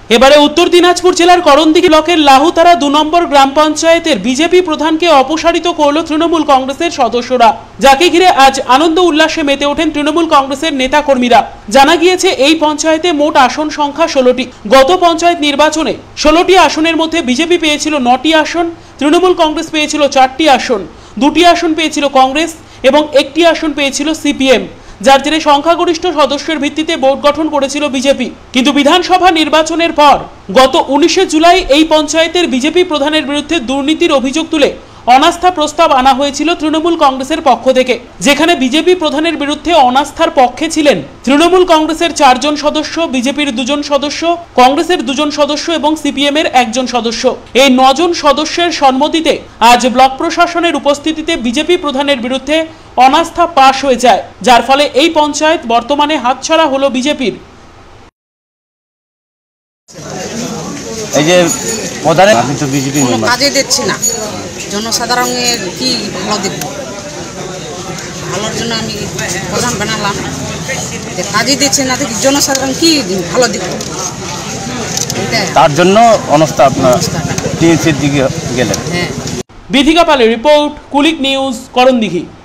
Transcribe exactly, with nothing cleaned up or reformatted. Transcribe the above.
এবারে উত্তর দিনাজপুর জেলার করণদিঘি ব্লকের লাহুতারা দু নম্বর গ্রাম পঞ্চায়েতের বিজেপি প্রধানকে অপসারিত করল তৃণমূল কংগ্রেসের সদস্যরা, যাকে ঘিরে আজ আনন্দ উল্লাসে মেতে ওঠেন তৃণমূল কংগ্রেসের নেতাকর্মীরা। জানা গিয়েছে এই পঞ্চায়েতে মোট আসন সংখ্যা ষোলোটি। গত পঞ্চায়েত নির্বাচনে ষোলোটি আসনের মধ্যে বিজেপি পেয়েছিল নটি আসন, তৃণমূল কংগ্রেস পেয়েছিল চারটি আসন, দুটি আসন পেয়েছিল কংগ্রেস এবং একটি আসন পেয়েছিল সিপিএম, যার জেরে সংখ্যাগরিষ্ঠ সদস্যের ভিত্তিতে বোর্ড গঠন করেছিল বিজেপি। কিন্তু বিধানসভা নির্বাচনের পর গত উনিশে জুলাই এই পঞ্চায়েতের বিজেপি প্রধানের বিরুদ্ধে দুর্নীতির অভিযোগ তুলে অনাস্থা প্রস্তাব আনা হয়েছিল তৃণমূল কংগ্রেসের পক্ষ থেকে, যেখানে বিজেপি প্রধানের বিরুদ্ধে অনাস্থার পক্ষে ছিলেন তৃণমূল কংগ্রেসের চারজন সদস্য, বিজেপির দুজন সদস্য, কংগ্রেসের দুজন সদস্য এবং সিপিএম এর একজন সদস্য। এই নজন সদস্যের সম্মতিতে আজ ব্লক প্রশাসনের উপস্থিতিতে বিজেপি প্রধানের বিরুদ্ধে অনাস্থা পাশ হয়ে যায়, যার ফলে এই পঞ্চায়েত বর্তমানে হাতছাড়া হলো বিজেপির। এই যে প্রধান আপনি তো বিজেপি কোনো কাজে দিচ্ছে না, জনসাধারণের কি ভালো দেখব, ভালোর জন্য আমি প্রধান বানালাম, যে কাজে দিচ্ছে না দেখি জনসাধারণ কি ভালো দেখব, তার জন্য অনাস্থা আপনার টিএমসির দিকে গেলেন। হ্যাঁ। বিধিকা পালের রিপোর্ট, কুলিক নিউজ, করণদিঘি।